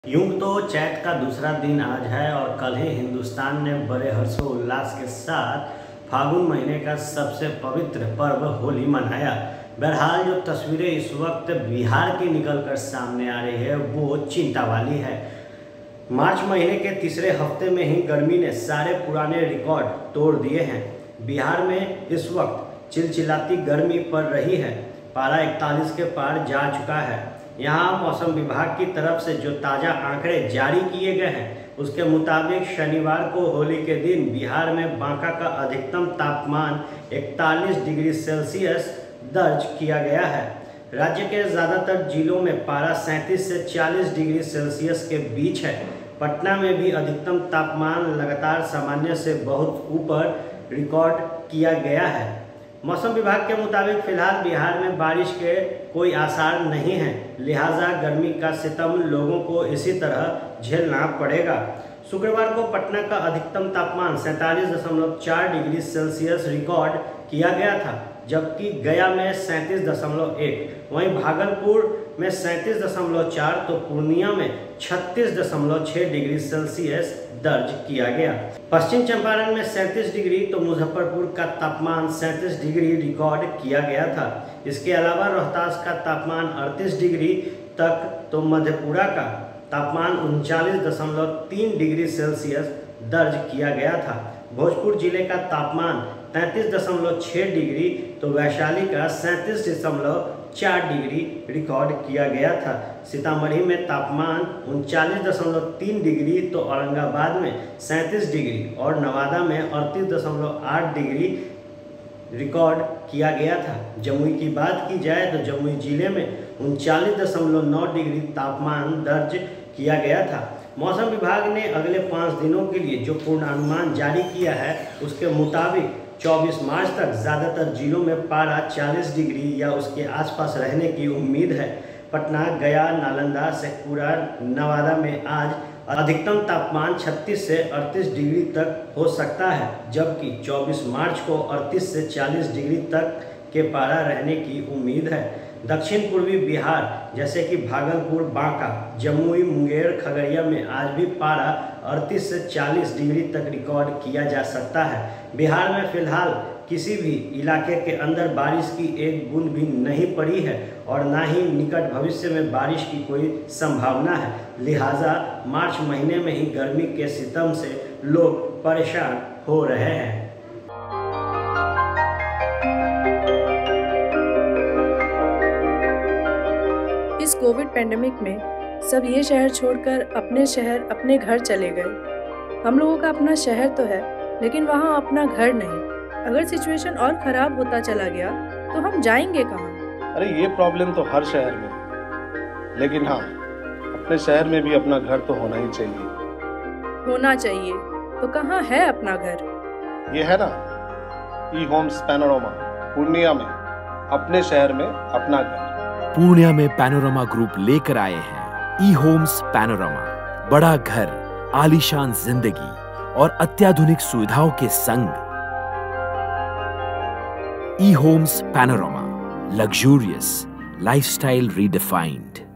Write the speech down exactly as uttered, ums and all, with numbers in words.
यूं तो चैत का दूसरा दिन आज है और कल ही हिंदुस्तान ने बड़े हर्षोल्लास के साथ फागुन महीने का सबसे पवित्र पर्व होली मनाया। बहरहाल जो तस्वीरें इस वक्त बिहार की निकलकर सामने आ रही है वो चिंता वाली है। मार्च महीने के तीसरे हफ्ते में ही गर्मी ने सारे पुराने रिकॉर्ड तोड़ दिए हैं। बिहार में इस वक्त चिलचिलाती गर्मी पड़ रही है, पारा इकतालीस के पार जा चुका है। यहाँ मौसम विभाग की तरफ से जो ताज़ा आंकड़े जारी किए गए हैं उसके मुताबिक शनिवार को होली के दिन बिहार में बांका का अधिकतम तापमान इकतालीस डिग्री सेल्सियस दर्ज किया गया है। राज्य के ज़्यादातर जिलों में पारा सैंतीस से चालीस डिग्री सेल्सियस के बीच है। पटना में भी अधिकतम तापमान लगातार सामान्य से बहुत ऊपर रिकॉर्ड किया गया है। मौसम विभाग के मुताबिक फिलहाल बिहार में बारिश के कोई आसार नहीं हैं, लिहाजा गर्मी का सितम लोगों को इसी तरह झेलना पड़ेगा। शुक्रवार को पटना का अधिकतम तापमान सैंतालीस दशमलव चार डिग्री सेल्सियस रिकॉर्ड किया गया था, जबकि गया में सैंतीस दशमलव एक, वहीं भागलपुर में सैंतीस दशमलव चार तो पूर्णिया में छत्तीस दशमलव छः डिग्री सेल्सियस दर्ज किया गया। पश्चिम चंपारण में सैंतीस डिग्री तो मुजफ्फरपुर का तापमान सैंतीस डिग्री रिकॉर्ड किया गया था। इसके अलावा रोहतास का तापमान अड़तीस डिग्री तक तो मधेपुरा का तापमान उनचालीस दशमलव तीन डिग्री सेल्सियस दर्ज किया गया था। भोजपुर जिले का तापमान तैंतीस दशमलव छः डिग्री तो वैशाली का सैंतीस दशमलव चार डिग्री रिकॉर्ड किया गया था। सीतामढ़ी में तापमान उनचालीस दशमलव तीन डिग्री तो औरंगाबाद में सैंतीस डिग्री और नवादा में अड़तीस दशमलव आठ डिग्री रिकॉर्ड किया गया था। जमुई की बात की जाए तो जमुई जिले में उनचालीस दशमलव नौ डिग्री तापमान दर्ज किया गया था। मौसम विभाग ने अगले पाँच दिनों के लिए जो पूर्वानुमान जारी किया है उसके मुताबिक चौबीस मार्च तक ज़्यादातर जिलों में पारा चालीस डिग्री या उसके आसपास रहने की उम्मीद है। पटना, गया, नालंदा, शेखपुरा, नवादा में आज अधिकतम तापमान छत्तीस से अड़तीस डिग्री तक हो सकता है, जबकि चौबीस मार्च को अड़तीस से चालीस डिग्री तक के पारा रहने की उम्मीद है। दक्षिण पूर्वी बिहार जैसे कि भागलपुर, बांका, जमुई, मुंगेर, खगड़िया में आज भी पारा अड़तीस से चालीस डिग्री तक रिकॉर्ड किया जा सकता है। बिहार में फिलहाल किसी भी इलाके के अंदर बारिश की एक बूंद भी नहीं पड़ी है और ना ही निकट भविष्य में बारिश की कोई संभावना है। लिहाजा मार्च महीने में ही गर्मी के सितम से लोग परेशान हो रहे हैं। इस कोविड पेंडेमिक में सब ये शहर छोड़कर अपने शहर अपने घर चले गए। हम लोगों का अपना शहर तो है लेकिन वहाँ अपना घर नहीं। अगर सिचुएशन और ख़राब होता चला गया तो हम जाएंगे कहाँ? अरे ये प्रॉब्लम तो हर शहर में है, लेकिन हाँ अपने शहर में भी अपना घर तो होना ही चाहिए। होना चाहिए तो कहाँ है अपना घर? ये है ना ई होम्स पैनोरमा, पूर्णिया में अपने शहर में अपना घर। पूर्णिया में पैनोरमा ग्रुप लेकर आए हैं ई होम्स पैनोरमा। बड़ा घर, आलीशान जिंदगी और अत्याधुनिक सुविधाओं के संग। E Homes Panorama, luxurious lifestyle redefined.